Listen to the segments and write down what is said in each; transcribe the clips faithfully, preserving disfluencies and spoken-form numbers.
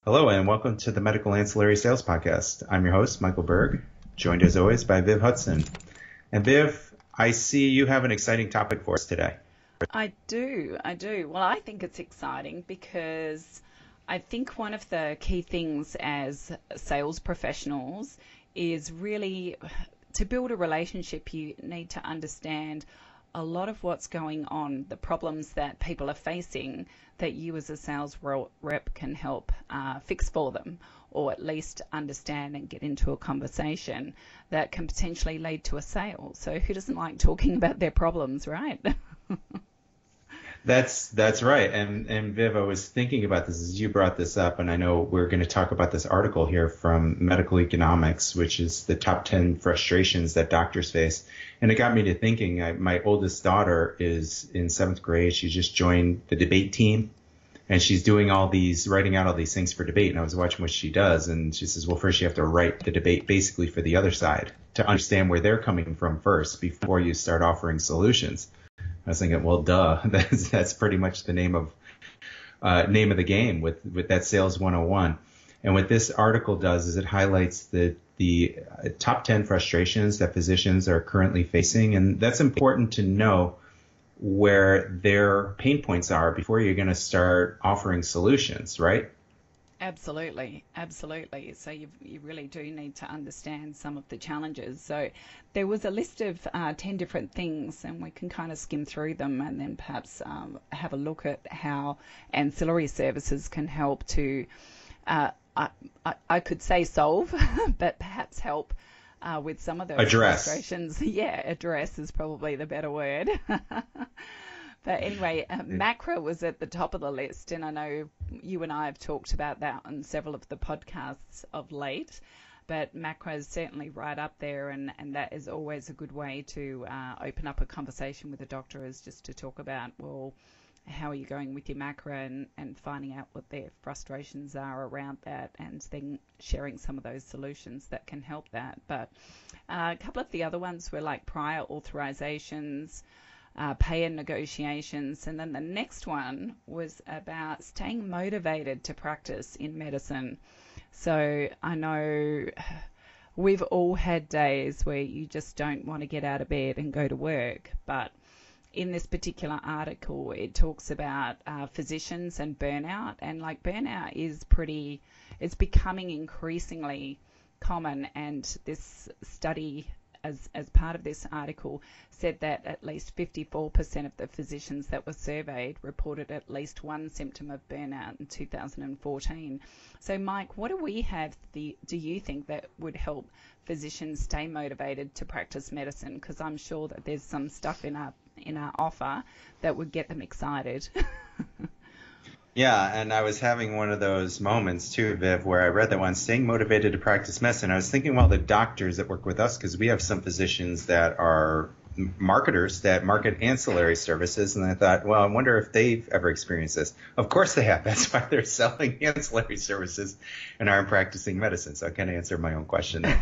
Hello and welcome to the Medical Ancillary Sales Podcast. I'm your host, Michael Berg, joined as always by Viv Hudson. And Viv, I see you have an exciting topic for us today. I do, I do. Well, I think it's exciting because I think one of the key things as sales professionals is really to build a relationship, you need to understand a lot of what's going on, the problems that people are facing that you as a sales rep can help uh, fix for them, or at least understand and get into a conversation that can potentially lead to a sale. So who doesn't like talking about their problems, right? That's that's right. And and Viv, I was thinking about this as you brought this up, and I know we're going to talk about this article here from Medical Economics, which is the top ten frustrations that doctors face. And it got me to thinking, I, my oldest daughter is in seventh grade. She just joined the debate team, and she's doing all these, writing out all these things for debate. And I was watching what she does, and she says, well, first you have to write the debate basically for the other side to understand where they're coming from first before you start offering solutions. I was thinking, well, duh, that's, that's pretty much the name of uh, name of the game with, with that Sales one oh one. And what this article does is it highlights the the top ten frustrations that physicians are currently facing. And that's important to know where their pain points are before you're going to start offering solutions, right? Absolutely, absolutely. So you you really do need to understand some of the challenges. So there was a list of uh, ten different things, and we can kind of skim through them and then perhaps um, have a look at how ancillary services can help to, uh, I, I, I could say solve, but perhaps help uh, with some of those address. frustrations. Yeah, address is probably the better word. But anyway, uh, macro was at the top of the list, and I know you and I have talked about that on several of the podcasts of late, but macro is certainly right up there, and, and that is always a good way to uh, open up a conversation with a doctor, is just to talk about, well, how are you going with your macro, and, and finding out what their frustrations are around that, and then sharing some of those solutions that can help that. But uh, a couple of the other ones were like prior authorizations, Uh, payer negotiations, and then the next one was about staying motivated to practice in medicine. So I know we've all had days where you just don't want to get out of bed and go to work, but in this particular article it talks about uh, physicians and burnout, and like burnout is pretty, it's becoming increasingly common, and this study As, as part of this article said that at least fifty-four percent of the physicians that were surveyed reported at least one symptom of burnout in two thousand fourteen. So Mike, what do we have, the, do you think that would help physicians stay motivated to practice medicine? Because I'm sure that there's some stuff in our, in our offer that would get them excited. Yeah, and I was having one of those moments too, Viv, where I read that one, staying motivated to practice medicine. I was thinking, well, the doctors that work with us, because we have some physicians that are marketers that market ancillary services, and I thought, well, I wonder if they've ever experienced this. Of course they have. That's why they're selling ancillary services and aren't practicing medicine. So I can't answer my own question there.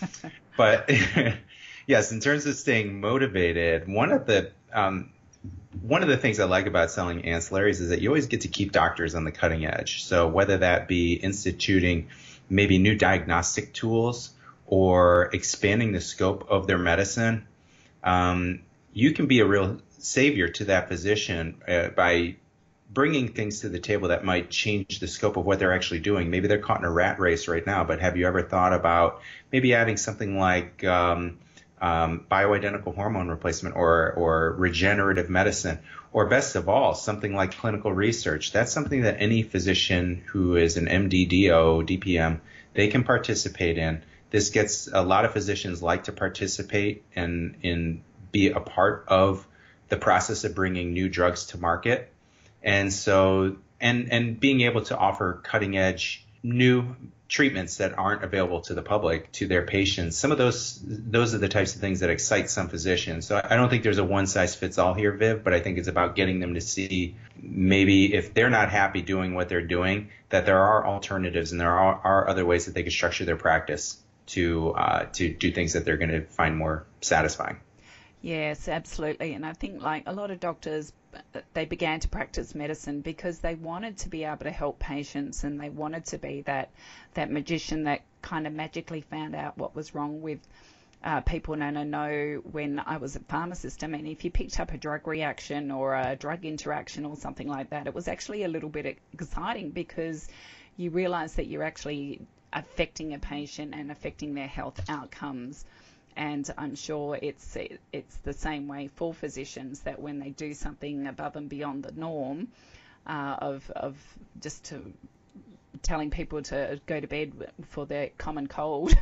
But yes, in terms of staying motivated, one of the um, One of the things I like about selling ancillaries is that you always get to keep doctors on the cutting edge. So whether that be instituting maybe new diagnostic tools or expanding the scope of their medicine, um, you can be a real savior to that physician uh, by bringing things to the table that might change the scope of what they're actually doing. Maybe they're caught in a rat race right now, but have you ever thought about maybe adding something like um, Um, bioidentical hormone replacement or, or regenerative medicine, or best of all, something like clinical research? That's something that any physician who is an M D, D O, D P M, they can participate in. This gets a lot of physicians like to participate and in be a part of the process of bringing new drugs to market. And so, and, and being able to offer cutting edge new treatments that aren't available to the public, to their patients. Some of those, those are the types of things that excite some physicians. So I don't think there's a one size fits all here, Viv, but I think it's about getting them to see maybe if they're not happy doing what they're doing, that there are alternatives and there are, are other ways that they can structure their practice to, uh, to do things that they're going to find more satisfying. Yes, absolutely. And I think like a lot of doctors, they began to practice medicine because they wanted to be able to help patients and they wanted to be that that magician that kind of magically found out what was wrong with uh, people. And I know when I was a pharmacist, I mean, if you picked up a drug reaction or a drug interaction or something like that, it was actually a little bit exciting because you realize that you're actually affecting a patient and affecting their health outcomes. And I'm sure it's it's the same way for physicians that when they do something above and beyond the norm uh, of of just to telling people to go to bed for their common cold,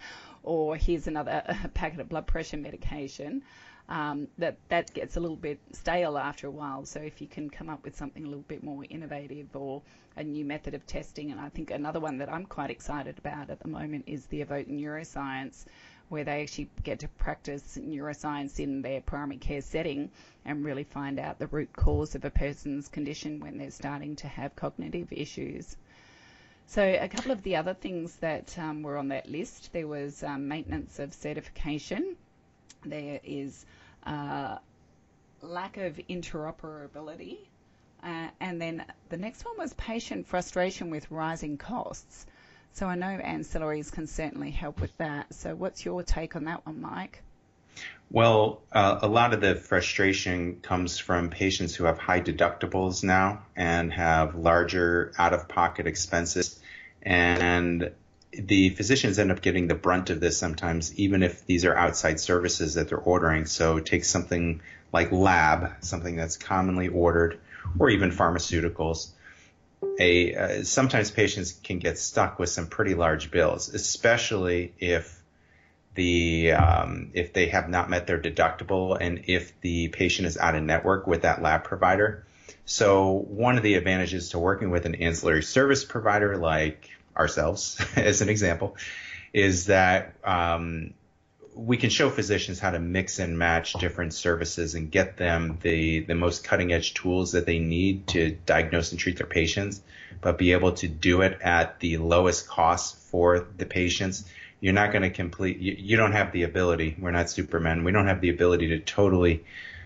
or here's another packet of blood pressure medication, um, that that gets a little bit stale after a while. So if you can come up with something a little bit more innovative or a new method of testing, and I think another one that I'm quite excited about at the moment is the Evoke Neuroscience, where they actually get to practice neuroscience in their primary care setting and really find out the root cause of a person's condition when they're starting to have cognitive issues. So a couple of the other things that um, were on that list, there was um, maintenance of certification. There is uh, lack of interoperability. Uh, and then the next one was patient frustration with rising costs. So I know ancillaries can certainly help with that. So what's your take on that one, Mike? Well, uh, a lot of the frustration comes from patients who have high deductibles now and have larger out-of-pocket expenses. And the physicians end up getting the brunt of this sometimes, even if these are outside services that they're ordering. So take something like lab, something that's commonly ordered, or even pharmaceuticals. A, uh, sometimes patients can get stuck with some pretty large bills, especially if the um, if they have not met their deductible and if the patient is out of network with that lab provider. So one of the advantages to working with an ancillary service provider like ourselves, as an example, is that um, we can show physicians how to mix and match different services and get them the, the most cutting edge tools that they need to diagnose and treat their patients, but be able to do it at the lowest cost for the patients. You're not going to complete, you, you don't have the ability, we're not Supermen, we don't have the ability to totally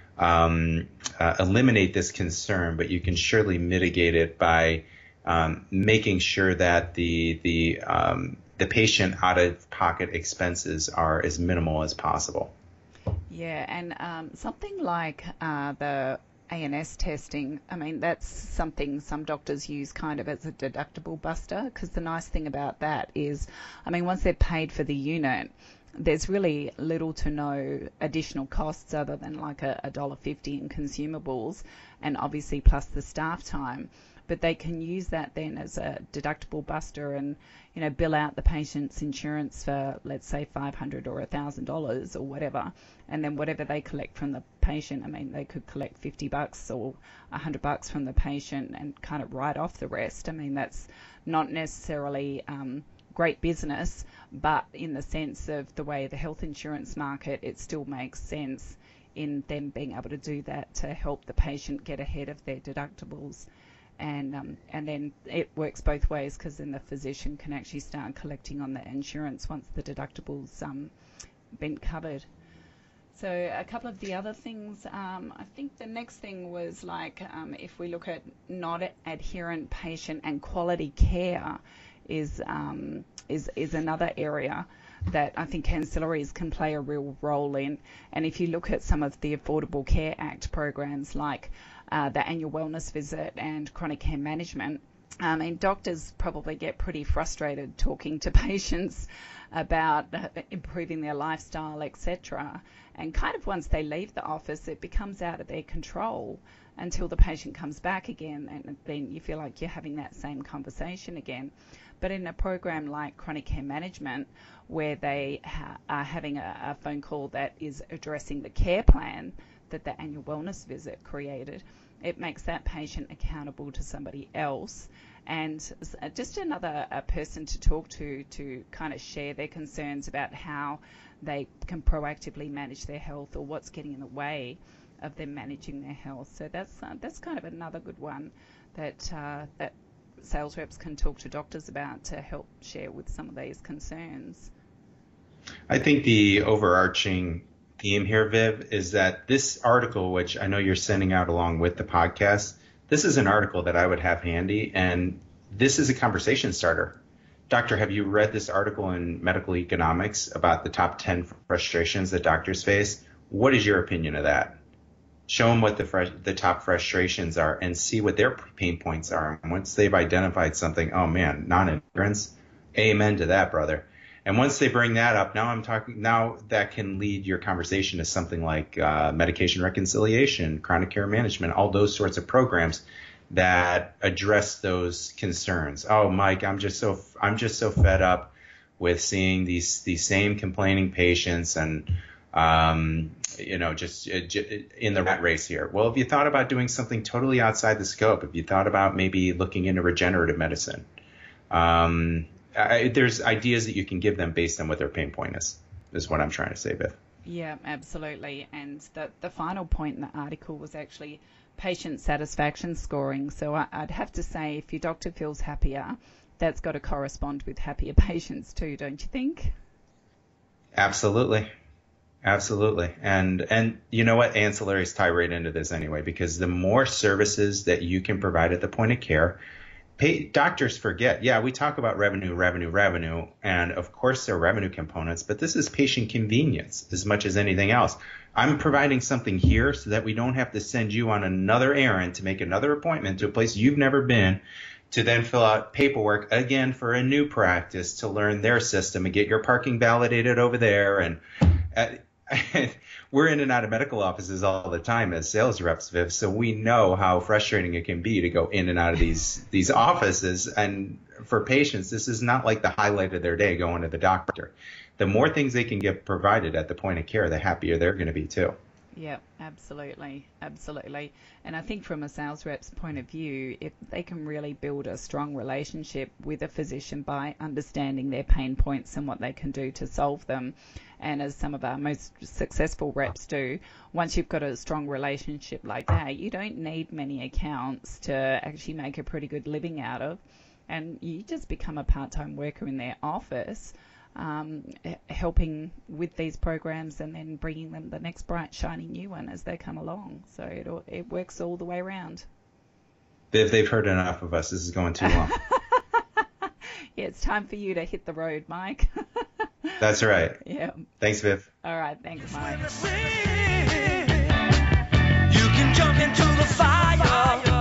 um, uh, eliminate this concern, but you can surely mitigate it by um, making sure that the, the, um, the patient out-of-pocket expenses are as minimal as possible. Yeah, and um, something like uh, the A N S testing, I mean, that's something some doctors use kind of as a deductible buster, because the nice thing about that is, I mean, once they're paid for the unit, there's really little to no additional costs other than like a, a dollar fifty in consumables, and obviously plus the staff time. But they can use that then as a deductible buster and, you know, bill out the patient's insurance for, let's say, five hundred dollars or one thousand dollars or whatever. And then whatever they collect from the patient, I mean, they could collect fifty bucks or one hundred bucks from the patient and kind of write off the rest. I mean, that's not necessarily um, great business, but in the sense of the way the health insurance market, it still makes sense in them being able to do that to help the patient get ahead of their deductibles. And um, and then it works both ways, because then the physician can actually start collecting on the insurance once the deductibles um been covered. So a couple of the other things, um, I think the next thing was like um, if we look at not adherent patient and quality care is um, is is another area that I think ancillaries can play a real role in. And if you look at some of the Affordable Care Act programs like uh, the annual wellness visit and chronic care management, I mean, doctors probably get pretty frustrated talking to patients about improving their lifestyle, et cetera. And kind of once they leave the office, it becomes out of their control until the patient comes back again, and then you feel like you're having that same conversation again. But in a program like chronic care management, where they ha- are having a, a phone call that is addressing the care plan that the annual wellness visit created, it makes that patient accountable to somebody else and just another a person to talk to to kind of share their concerns about how they can proactively manage their health or what's getting in the way of them managing their health. So that's uh, that's kind of another good one that uh, that sales reps can talk to doctors about to help share with some of these concerns. I think the overarching theme here, Viv, is that this article, which I know you're sending out along with the podcast, this is an article that I would have handy, and this is a conversation starter. Doctor, have you read this article in Medical Economics about the top ten frustrations that doctors face? What is your opinion of that? Show them what the fr- the top frustrations are and see what their pain points are. And once they've identified something, oh man, non-adherence, amen to that, brother. And once they bring that up, now I'm talking. Now that can lead your conversation to something like uh, medication reconciliation, chronic care management, all those sorts of programs that address those concerns. Oh, Mike, I'm just so I'm just so fed up with seeing these these same complaining patients and um, you know just uh, in the rat race here. Well, have you thought about doing something totally outside the scope? Have you thought about maybe looking into regenerative medicine? Um, I, there's ideas that you can give them based on what their pain point is. Is what I'm trying to say, Viv. Yeah, absolutely. And the the final point in the article was actually patient satisfaction scoring. So I, I'd have to say, if your doctor feels happier, that's got to correspond with happier patients too, don't you think? Absolutely. Absolutely. And, and you know what? Ancillaries tie right into this anyway, because the more services that you can provide at the point of care, pay, doctors forget. Yeah, we talk about revenue, revenue, revenue. And of course there are revenue components, but this is patient convenience as much as anything else. I'm providing something here so that we don't have to send you on another errand to make another appointment to a place you've never been, to then fill out paperwork again for a new practice to learn their system and get your parking validated over there. And uh, we're in and out of medical offices all the time as sales reps, Viv, so we know how frustrating it can be to go in and out of these these offices. And for patients, this is not like the highlight of their day going to the doctor. The more things they can get provided at the point of care, the happier they're going to be too. Yeah, absolutely, absolutely. And I think from a sales rep's point of view, if they can really build a strong relationship with a physician by understanding their pain points and what they can do to solve them, and as some of our most successful reps do, once you've got a strong relationship like that, you don't need many accounts to actually make a pretty good living out of, and you just become a part-time worker in their office, Um, helping with these programs and then bringing them the next bright, shiny new one as they come along. So it it works all the way around. Viv, they've heard enough of us. This is going too long. Yeah, it's time for you to hit the road, Mike. That's right. Yeah. Thanks, Viv. All right. Thanks, Mike. You can jump into the fire.